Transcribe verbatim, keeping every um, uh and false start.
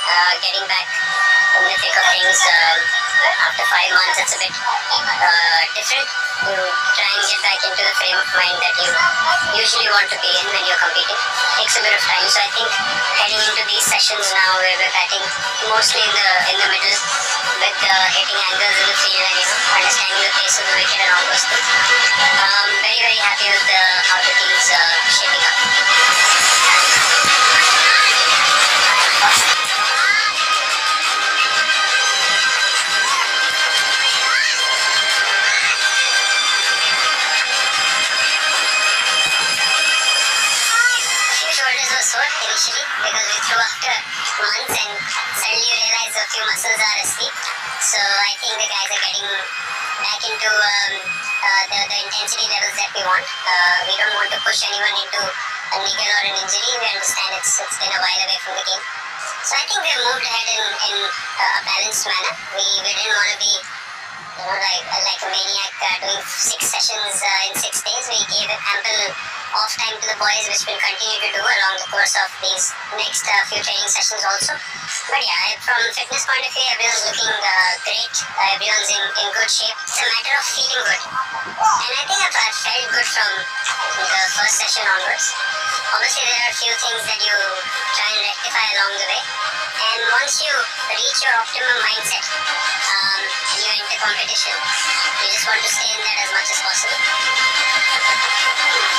uh, getting back in the thick of things. Um, after five months, it's a bit uh, different. You try and get back into the frame of mind that you usually want to be in when you're competing. It takes a bit of time. So I think heading into these sessions now where we're batting mostly in the in the middle with uh, hitting angles in the field and you know understanding the pace of the wicket and all those things. Um, very very happy with the, how the team's uh, shaping up. Initially, because we threw after months and suddenly you realize a few muscles are asleep. So I think the guys are getting back into um, uh, the, the intensity levels that we want. Uh, we don't want to push anyone into a niggle or an injury. We understand it's, it's been a while away from the game. So I think we've moved ahead in, in uh, a balanced manner. We, we didn't want to be you know, like, like a maniac uh, doing six sessions uh, in six days. We gave ample off time to the boys, which we'll continue to do along the course of these next uh, few training sessions also. But yeah, from fitness point of view, everyone's looking uh, great. Uh, everyone's in, in good shape. It's a matter of feeling good. And I think I've, I've felt good from the first session onwards. Obviously, there are a few things that you try and rectify along the way. And once you reach your optimum mindset, um, you're into competition. You just want to stay in that as much as possible.